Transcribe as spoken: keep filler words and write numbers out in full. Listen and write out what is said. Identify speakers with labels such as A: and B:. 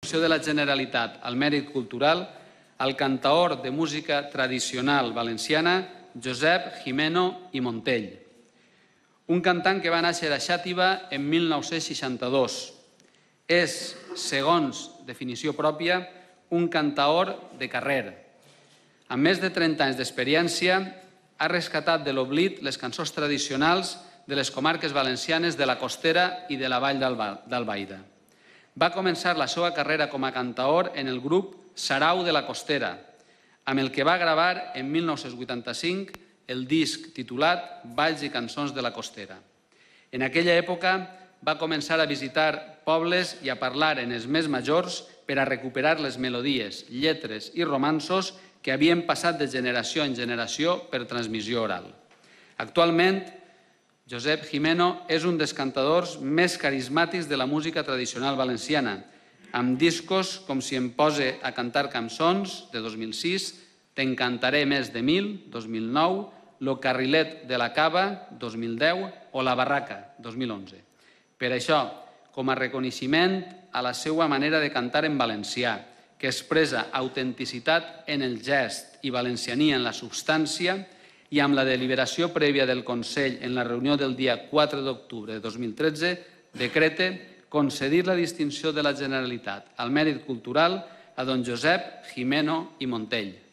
A: distinció de la Generalitat al mèrit cultural al cantaor de música tradicional valenciana Josep Gimeno i Montell, un cantant que va néixer a Xàtiva en mil nou-cents seixanta-dos. És, segons definició pròpia, un cantaor de carrer. Amb més de trenta anys d'experiència, ha rescatat de l'oblit les cançons tradicionals de les comarques valencianes de la Costera i de la Vall d'Albaida. Va començar la seva carrera com a cantaor en el grup Sarau de la Costera, amb el que va gravar en mil nou-cents vuitanta-cinc el disc titulat Balls i cançons de la Costera. En aquella època va començar a visitar pobles i a parlar en els més majors per a recuperar les melodies, lletres i romanços que havien passat de generació en generació per transmissió oral. Actualment, Josep Gimeno és un dels cantadors més carismàtics de la música tradicional valenciana, amb discos com Si em pose a cantar cançons, de dos mil sis, Te'n cantaré més de mil, dos mil nou, Lo carrilet de la cava, dos mil deu, o La barraca, dos mil onze. Per això, com a reconeixement a la seva manera de cantar en valencià, que expressa autenticitat en el gest i valenciania en la substància, i amb la deliberació prèvia del Consell en la reunió del dia quatre d'octubre de dos mil tretze, decrete concedir la distinció de la Generalitat al mèrit cultural a don Josep Gimeno i Montell.